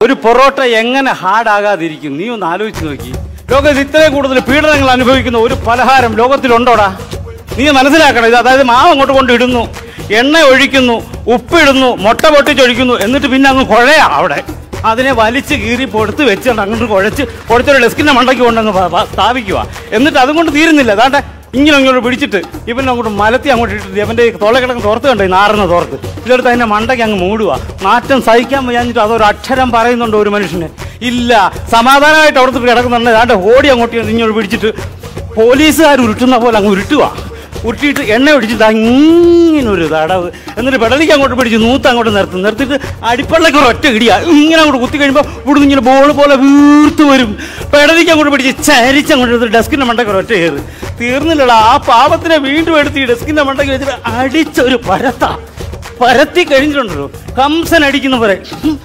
ഒരു പൊറോട്ട എങ്ങനെ ഹാർഡാകാതിരിക്കും? നീ ഒന്ന് ആലോചിച്ച് നോക്കി. ലോകത്തിൽ ഇത്രയും കൂടുതൽ പീഡനങ്ങൾ അനുഭവിക്കുന്ന ഒരു പലഹാരം ലോകത്തിലുണ്ടോടാ? നീ മനസ്സിലാക്കണം. ഇത് അതായത് മാവ് അങ്ങോട്ട് കൊണ്ടിടുന്നു, എണ്ണ ഒഴിക്കുന്നു, ഉപ്പിടുന്നു, മുട്ട പൊട്ടിച്ചൊഴിക്കുന്നു, എന്നിട്ട് പിന്നെ അങ്ങ് കുഴയാ അവിടെ. അതിനെ വലിച്ച് കീറി പൊടുത്ത് വെച്ചിട്ട് അങ്ങോട്ട് കുഴച്ചൊരു ഡെസ്കിൻ്റെ മണ്ടയ്ക്ക് കൊണ്ടങ്ങ് സ്ഥാപിക്കുക. എന്നിട്ട് അതും കൊണ്ട് തീരുന്നില്ല. അതാണ്ട് ഇങ്ങോട്ട് പിടിച്ചിട്ട് ഇവനെ അങ്ങോട്ട് മലത്തി അങ്ങോട്ട് ഇട്ടിട്ട് അവൻ്റെ തോള കിടക്കുന്ന തോർത്ത് കണ്ടോ, നാറുന്ന തോർത്ത്, ഇതെടുത്ത് അതിൻ്റെ മണ്ടയ്ക്ക് അങ്ങ് മൂടുക. മാറ്റം സഹിക്കാൻ വയ്യാഞ്ഞിട്ട് അതൊരു അക്ഷരം പറയുന്നുണ്ടോ ഒരു മനുഷ്യന്? ഇല്ല. സമാധാനമായിട്ട് അവിടുത്തെ കിടക്കുന്നുണ്ട്. അതാണ്ട് ഓടി അങ്ങോട്ട് ഇങ്ങോട്ട് പിടിച്ചിട്ട് പോലീസുകാർ ഉരുട്ടുന്ന പോലെ അങ്ങ് ഉരുട്ടിയിട്ട് എണ്ണ ഒഴിച്ചിട്ട് ഇങ്ങനെ ഒരു തടവ്. എന്നിട്ട് പെടലിക്ക് അങ്ങോട്ട് പിടിച്ച് നൂത്ത് അങ്ങോട്ട് നിർത്തിയിട്ട് അടിപ്പള്ളക്ക് ഒറ്റ ഇടിയാ. ഇങ്ങനെ അങ്ങോട്ട് കുത്തി കഴിയുമ്പോൾ ഇവിടുന്ന് ഇങ്ങനെ ബോൾ പോലെ വീർത്ത് വരും. പെടലിക്ക് അങ്ങോട്ട് പിടിച്ച് ചരിച്ചങ്ങോട്ട് ഡെസ്കിൻ്റെ മണ്ടയ്ക്ക് ഒറ്റ കയറി. തീർന്നില്ലടാ. ആ പാവത്തിനെ വീണ്ടും എടുത്ത് ഈ ഡെസ്കിൻ്റെ മണ്ടയ്ക്ക് വെച്ചിട്ട് അടിച്ചൊരു പരത്തി കഴിഞ്ഞിട്ടുണ്ടല്ലോ, കംസൻ അടിക്കുന്ന പോലെ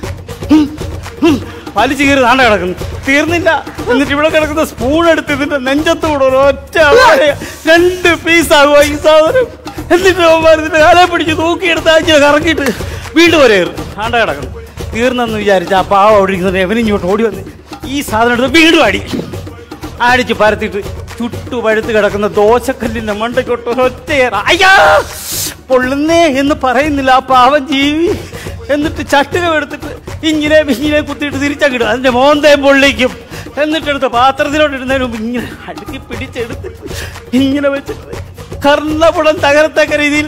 വലിച്ചു കയറി താണ്ട കിടക്കുന്നു. തീർന്നില്ല. എന്നിട്ട് ഇവിടെ കിടക്കുന്ന സ്പൂൺ എടുത്ത് ഇതിന്റെ നെഞ്ചത്തോടെ ഒറ്റ 2 പീസാകുക ഈ സാധനം. എന്നിട്ട് ഇതിന്റെ കാലെ പിടിച്ച് തൂക്കിയെടുത്ത് ആഴ്ച കറക്കിയിട്ട് വീണ്ടും വരെ താണ്ട കിടക്കുന്നു. തീർന്നെന്ന് വിചാരിച്ച ആ പാവ ഓടിക്കുന്നത് എവനിങ്ങോട്ട് ഓടി വന്ന് ഈ സാധനം എടുത്ത് വീണ്ടും അടിച്ച് പരത്തിയിട്ട് ചുട്ടു പഴുത്ത് കിടക്കുന്ന ദോശക്കല്ലിന്റെ മണ്ടയ്ക്കൊട്ട് ഒറ്റയേറ. അയ്യാ പൊള്ളുന്നേ എന്ന് പറയുന്നില്ല ആ പാവം ജീവി. എന്നിട്ട് ചട്ടുകം എടുത്തിട്ട് ഇങ്ങനെ കുത്തിയിട്ട് തിരിച്ചങ്ങിടും. അതിൻ്റെ മോന്തയും പൊള്ളിക്കും. എന്നിട്ടെടുത്ത് പാത്രത്തിലോട്ട് ഇടുന്നതിന് മുമ്പ് ഇങ്ങനെ അടുക്കി പിടിച്ചെടുത്തിട്ട് ഇങ്ങനെ വെച്ചിട്ട് കർണപുടം തകരത്തക്ക രീതിയിൽ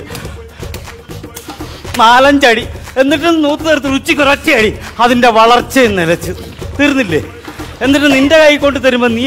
4-5 അടി. എന്നിട്ട് നൂത്ത് നേരത്ത് രുചിക്കൊരൊറ്റ അടി. അതിൻ്റെ വളർച്ചയും നിലച്ച് തീർന്നില്ലേ? എന്നിട്ട് നിന്റെ കൈ കൊണ്ട് തരുമ്പോൾ നീ